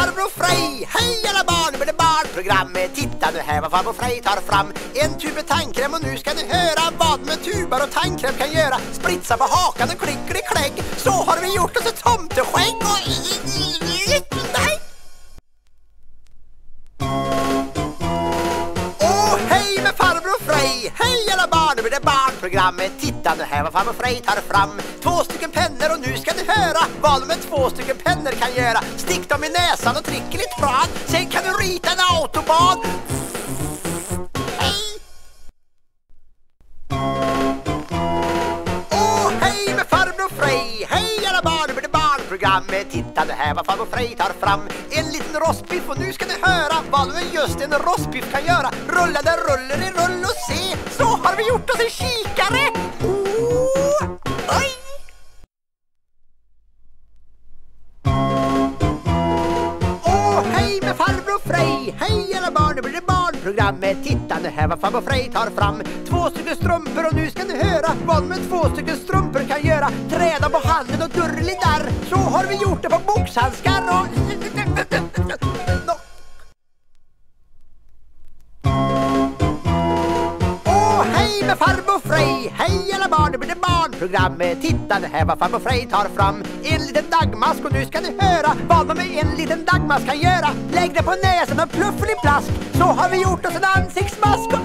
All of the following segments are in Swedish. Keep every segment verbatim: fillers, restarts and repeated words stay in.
farbror Frej. Hej alla barn, med det barnprogrammet. Titta nu här vad farbror Frej tar fram. En tub med tandkräm och nu ska ni höra vad med tubar och tandkräm kan göra. Spritsa på hakan och klickar i klägg. Så har vi gjort oss ett tomteskägg och... Nej! Åh, hej med farbror Frej. Hej alla barn, med det barnprogrammet. Titta nu här vad farbror Frej tar fram. Två stycken pennor och nu ska ni höra vad med två stycken pennor kan göra. Stick dem i näsan och tryck lite fram. Sen kan du rita en autobahn. Hej! Åh, hej med farbror Frej. Hej alla barn, med det barnprogrammet. Titta nu här vad farbror Frej tar fram. En liten rostbiff och nu ska ni höra vad med just en rostbiff kan göra. Rulla där ruller i rull och se. Så har vi gjort oss en kikare. Oh, oj! Hej med farbror Frej. Hej alla barn, det blir det barnprogrammet. Titta nu här vad farbror Frej tar fram. Två stycken strumpor och nu ska ni höra vad med två stycken strumpor kan göra. Träda på handen och durrlidar. Så har vi gjort det på boxhandskar och... Åh, hej med farbror Frej. Hej alla barn, det blir det barnprogrammet. Titta nu här vad farbror Frej tar fram. En liten dagmask och nu ska ni höra vad man med en liten dagmask kan göra. Lägg det på näsan och pluffel i plask. Så har vi gjort oss en ansiktsmask och...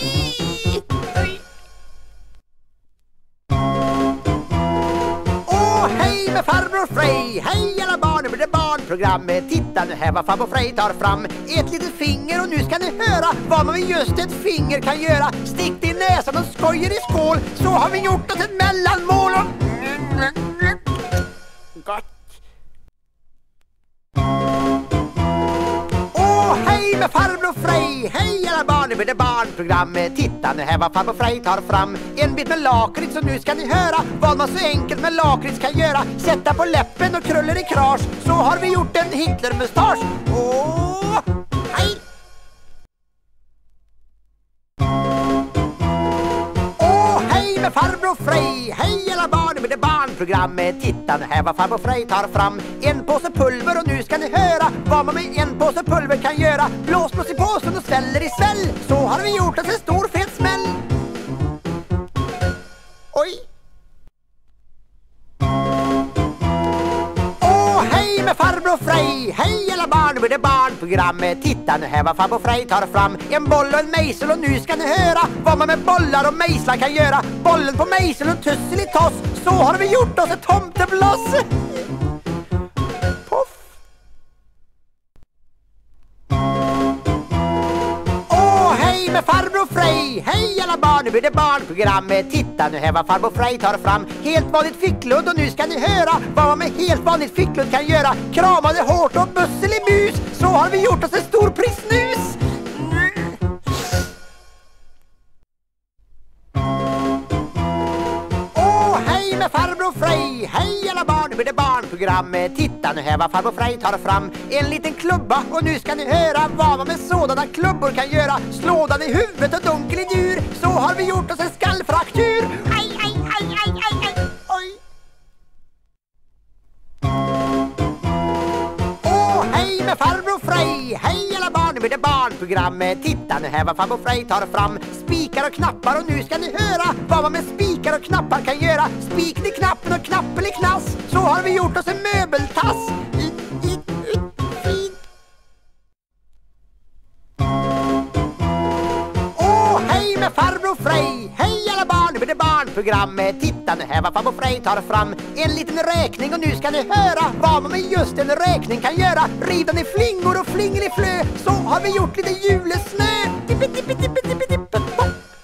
Åh, hej med farbror Frej. Hej alla barn, det blir det barnprogrammet. Titta nu här vad farbror Frej tar fram. Ett litet finger och nu ska ni höra vad man med just ett finger kan göra. Stick det i näsan och skojer i skål. Så har vi gjort oss ett mellanmål och... Gott. Åh, hej med farbror Frej. Hej alla barn, det blir det barnprogrammet. Titta nu här vad farbror Frej tar fram. En bit med lakrits och nu ska ni höra vad man så enkelt med lakrits kan göra. Sätta på läppen och krullar i krasch. Så har vi gjort en Hitlermustasch. Åh, hej! Åh, hej med farbror Frej. Hej alla barn, det blir det barnprogrammet. Titta nu här vad farbror Frej tar fram. En påse pulver och nu ska ni höra vad man med en påse pulver kan göra. Blås blås i påsen och sväller i sväll. Så har vi gjort oss en stor fet smäll. Oj! Åh, hej med farbror Frej. Hej alla barn, det blir det barnprogrammet. Titta nu här vad farbror Frej tar fram. En boll och en mejsel och nu ska ni höra vad man med bollar och mejslar kan göra. Bollen på mejseln och tussel i toss. Så har vi gjort oss ett tomtebloss. Puff. Åh, hej med farbror Frej. Hej alla barn, nu blir det barnprogrammet. Titta nu här vad farbror Frej tar fram. Helt vanligt fickludd och nu ska ni höra vad man med helt vanligt fickludd kan göra. Kramade hårt och bussel i mus. Så har vi gjort oss en stor prissnus. Åh, hej med farbror Frej. Hej alla barn, nu blir det barnprogrammet. Titta nu här vad farbror Frej tar fram. En liten klubba och nu ska ni höra vad man med sådana klubbor kan göra. Slå den i huvudet och dunkel i djur. Så har vi gjort oss en skallfraktur. Aj, aj, aj, aj, aj, aj. Oj. Åh, hej med farbror Frej. Hej alla barn, nu blir det barnprogrammet. Titta nu här vad farbror Frej tar fram. Spikar och knappar och nu ska ni höra vad man med spikar och knappar kan göra. Spiken i knappen och knappen i knass. Så har vi gjort oss en möbeltass. I, i, i, fin. Åh, hej med farbror Frej. Hej alla barn, nu blir det barnprogrammet. Titta nu här vad farbror Frej tar fram. En liten räkning och nu ska ni höra vad man med just en räkning kan göra. Riv den i flingor och flingel i flö. Så har vi gjort lite julesnö. Tippi, tippi, tippi, tippi, tippi, pop.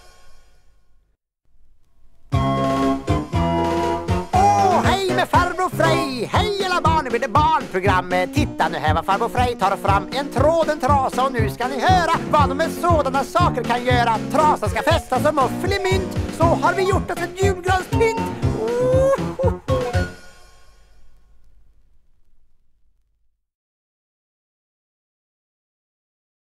Åh, hej med farbror Frej. Hej alla barn, nu blir det barnprogrammet. Titta nu här vad farbror Frej tar fram. En tråd, en trasa och nu ska ni höra vad de med sådana saker kan göra. Trasan ska fästas som muffel i mynt. Så har vi gjort oss ett julgran.